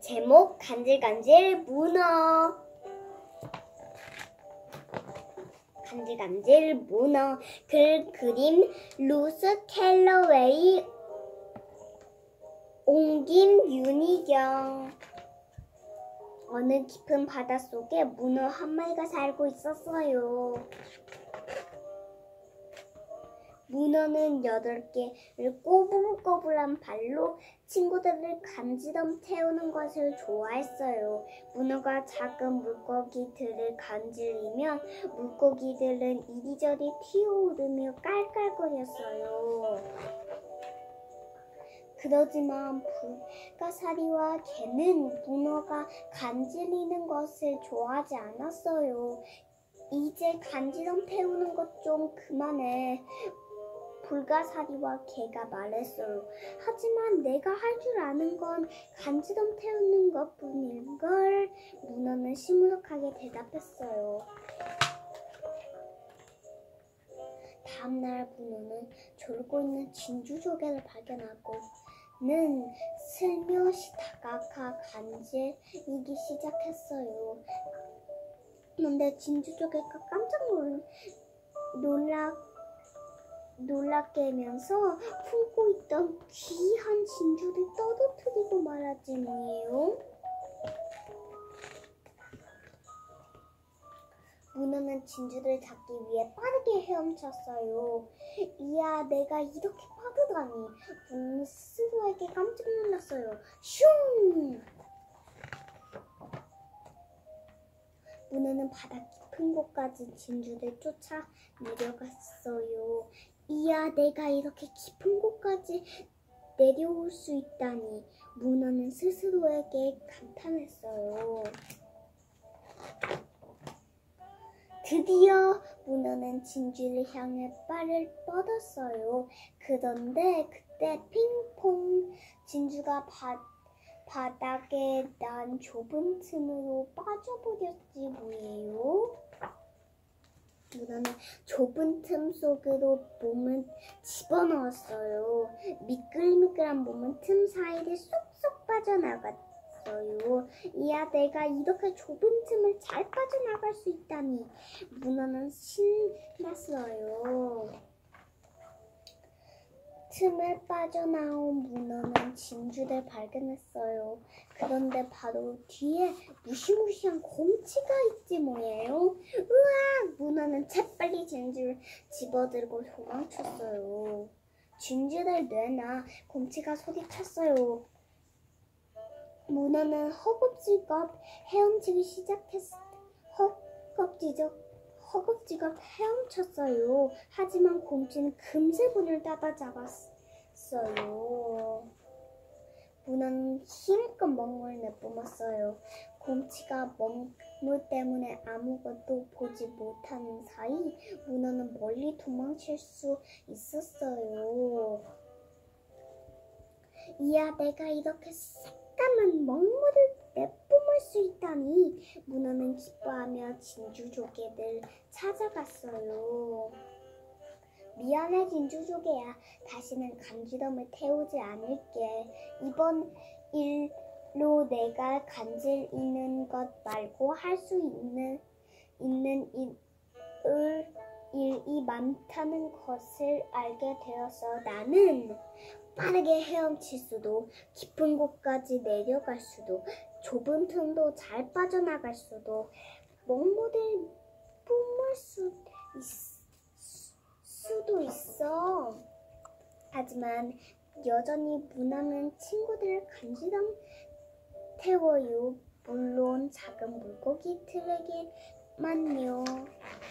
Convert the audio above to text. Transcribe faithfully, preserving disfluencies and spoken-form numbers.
제목 간질간질 문어. 간질간질 문어. 글 그림 루스 캘러웨이, 옮긴 윤희경. 어느 깊은 바닷속에 문어 한 마리가 살고 있었어요. 문어는 여덟 개를 꼬불꼬불한 발로 친구들을 간지럼 태우는 것을 좋아했어요. 문어가 작은 물고기들을 간지리면 물고기들은 이리저리 튀어오르며 깔깔거렸어요. 그러지만 불가사리와 개는 문어가 간지리는 것을 좋아하지 않았어요. 이제 간지럼 태우는 것 좀 그만해. 불가사리와 개가 말했어요. 하지만 내가 할 줄 아는 건 간지럼 태우는 것뿐일걸. 문어는 시무룩하게 대답했어요. 다음날 문어는 졸고 있는 진주조개를 발견하고 는 슬며시 다가가 간질이기 시작했어요. 그런데 진주조개가 깜짝 놀, 놀라, 놀랍게면서 품고 있던 귀한 진주를 떨어뜨리고 말았지 뭐예요. 문어는 진주를 잡기 위해 빠르게 헤엄쳤어요. 이야, 내가 이렇게 빠르다니. 문어는 스스로에게 깜짝 놀랐어요. 슝! 문어는 바다 깊은 곳까지 진주를 쫓아 내려갔어요. 이야, 내가 이렇게 깊은 곳까지 내려올 수 있다니. 문어는 스스로에게 감탄했어요. 드디어 문어는 진주를 향해 발을 뻗었어요. 그런데 그때 핑퐁, 진주가 바, 바닥에 난 좁은 틈으로 빠져버렸지 뭐예요. 문어는 좁은 틈 속으로 몸을 집어넣었어요. 미끌미끌한 몸은 틈 사이를 쏙쏙 빠져나갔어요. 이야, 내가 이렇게 좁은 틈을 잘 빠져나갈 수 있다니. 문어는 신났어요. 틈을 빠져나온 문어는 진주를 발견했어요. 그런데 바로 뒤에 무시무시한 곰치가 있지 뭐예요. 으악! 문어는 재빨리 진주를 집어들고 도망쳤어요. 진주를 내놔. 곰치가 소리쳤어요. 문어는 허겁지겁 헤엄치기 시작했어요. 허겁지겁 허겁지겁 헤엄쳤어요. 하지만 곰치는 금세 문을 따라잡았어요. 문어는 힘껏 먹물을 내뿜었어요. 곰치가 먹물 때문에 아무것도 보지 못하는 사이 문어는 멀리 도망칠 수 있었어요. 이야, 내가 이렇게 새까만 먹물을 내뿜을 수 있다니. 문어는 기뻐하며 진주조개를 찾아갔어요. 미안해 진주조개야. 다시는 간지럼을 태우지 않을게. 이번 일로 내가 간질이는 것 말고 할 수 있는, 있는 일을, 일이 많다는 것을 알게 되어서 나는 빠르게 헤엄칠 수도, 깊은 곳까지 내려갈 수도, 좁은 틈도 잘 빠져나갈 수도, 먹물을 뿜을 수 있, 수도 있어. 하지만 여전히 문어는 친구들을 간지럼 태워요. 물론 작은 물고기들에게만요.